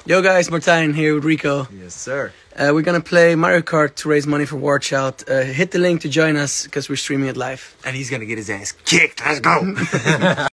Yo guys, Martijn here with Rico. Yes, sir. We're gonna play Mario Kart to raise money for War Child. Hit the link to join us because we're streaming it live. And he's gonna get his ass kicked. Let's go.